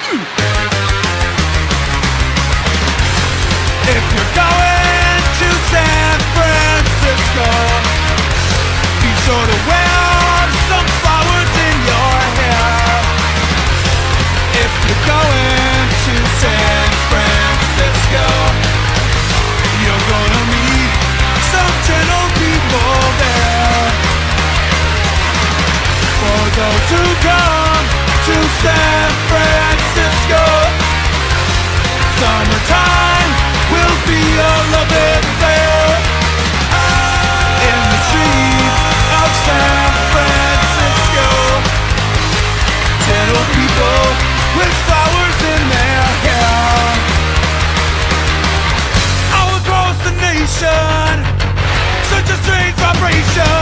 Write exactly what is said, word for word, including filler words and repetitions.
If you're going to San Francisco, be sure to wear some flowers in your hair. If you're going to San Francisco, you're gonna meet some gentle people there. For those who come to San Francisco, summertime will be all of it there. In the streets of San Francisco, gentle people with flowers in their hair. All across the nation, such a strange vibration.